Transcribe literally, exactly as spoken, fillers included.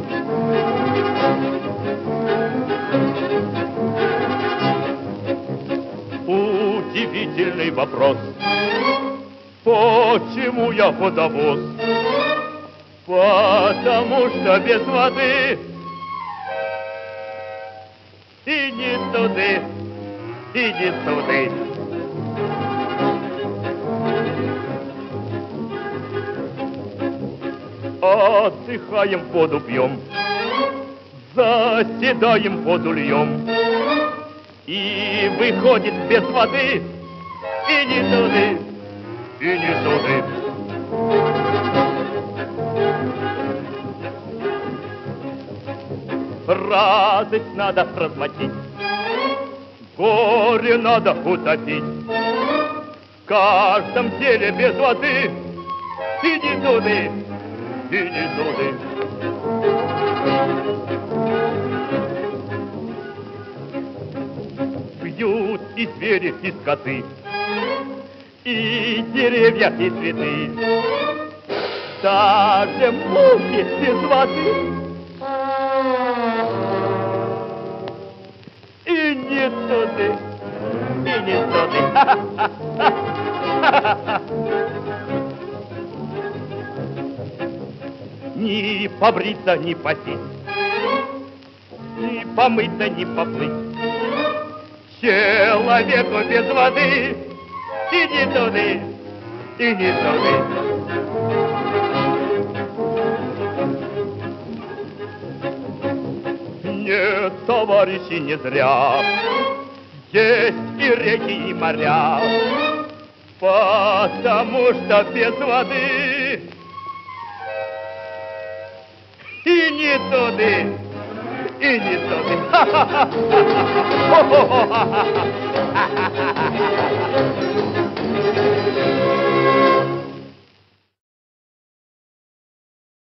Удивительный вопрос. Почему я водовоз? Потому что без воды и не туды, и не туды. Отдыхаем, воду пьем, заседаем, воду льем. И выходит без воды и не туды, и не туды. Радость надо размочить, горе надо утопить. В каждом деле без воды и не туды, и не туды. Пьют и звери, и скоты, и деревья, и цветы. Даже мухи без воды и не туды, и не туды. Ни побриться, ни попить, ни помыться, ни поплыть. Человеку без воды и не туды, и не туды. Нет, товарищи, не зря есть и реки, и моря, потому что без воды и не туды, и не туды.